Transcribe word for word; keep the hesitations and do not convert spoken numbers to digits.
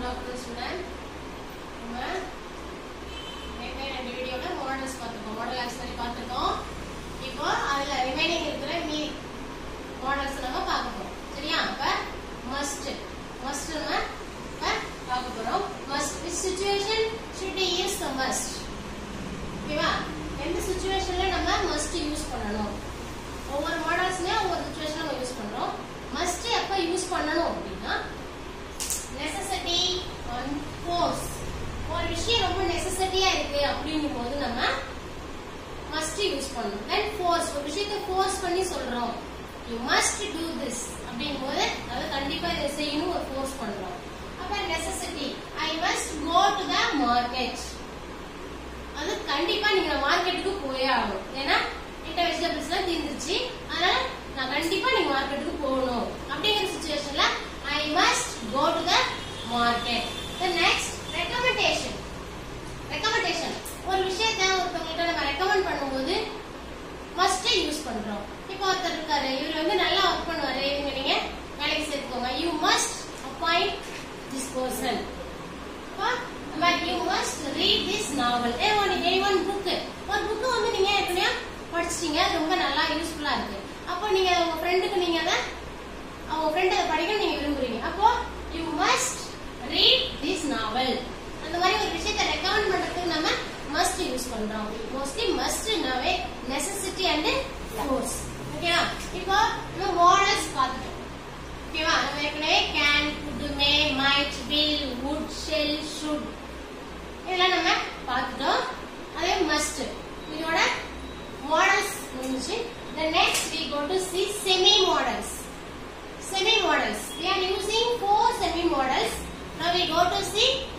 Good afternoon, student. நம்ம ஏற்கனவே ரெண்டு வீடியோல மாடல்ஸ் பார்த்துருக்கோம், மாடல் ஆக்சரி பார்த்துருக்கோம். இப்போ அதுல ரிமைனிங் இருக்கிற மீ மாடல்ஸ் நம்ம பார்க்க போறோம். சரியா? அப்ப must must நம்ம பார்க்க போறோம். must which situation should we use the must? ஓகேவா? எந்த சிச்சுவேஷன்ல நம்ம must யூஸ் பண்ணணும்? ஒவ்வொரு மாடல்ஸ்லயும் ஒவ்வொரு சிச்சுவேஷன்ல நம்ம யூஸ் பண்றோம். must எப்ப யூஸ் பண்ணணும் அப்படின்னா necessity and force. ஒரு விஷயம் ரொம்ப நெசசிட்டியா இருக்கு அப்படிங்கும் போது நம்ம must யூஸ் பண்ணணும். then force, ஒரு விஷயத்தை force பண்ணி சொல்றோம், you must do this அப்படிங்கும் போது அது கண்டிப்பா இதை செய்யணும், ஒரு force பண்றோம். அப்ப necessity, I must go to the market. அது கண்டிப்பா நீங்க மார்க்கெட்டுக்கு போயே ஆகணும், ஏன்னா இந்த வெஜிடபிள்ஸ் எல்லாம் தீர்ந்துச்சு, அதனால நான் கண்டிப்பா நீங்க மார்க்கெட்டுக்கு போகணும் அப்படிங்கிற சிச்சுவேஷன்ல I must go to the market. The next, recommendation. Recommendation, ஒரு விஷயத்தை ஒருத்தவங்ககிட்ட நம்ம ரெக்கமெண்ட் பண்ணும்போது must யூஸ் பண்றோம். இப்போ ஒருத்தர் இருக்காரு, இவர் வந்து நல்லா ஒர்க் பண்ணுவாரு, இவங்க நீங்க வேலைக்கு சேர்த்துக்கோங்க, you must appoint this person. But you must read this novel. A one A one book, ஒரு புக் வந்து நீங்க ஏற்கனவே படிச்சிட்டீங்க, ரொம்ப நல்லா யூஸ்ஃபுல்லா இருக்கு, அப்போ நீங்க உங்க ஃப்ரெண்டுக்கு நீங்க அதை அவங்க ஃப்ரெண்ட் அதை படிக்க நீங்க விரும்புறீங்க, அப்போ you must read this novel. அந்த மாதிரி ஒரு விஷயத்தை ரெக்கமெண்ட் பண்றதுக்கு நம்ம must யூஸ் பண்றோம். மோஸ்ட்லி must நாவே necessity and force. ஓகேவா? இப்போ நம்ம மாடல்ஸ் பார்த்துட்டோம். ஓகேவா? நம்ம ஏற்கனவே can, could, may, might, will, would, shall, should இதெல்லாம் நம்ம பார்த்துட்டோம். அதே must இதோட மாடல்ஸ் முடிஞ்சிச்சு. The next we go to see semi models. Semi models, we are using four semi models. Now we go to see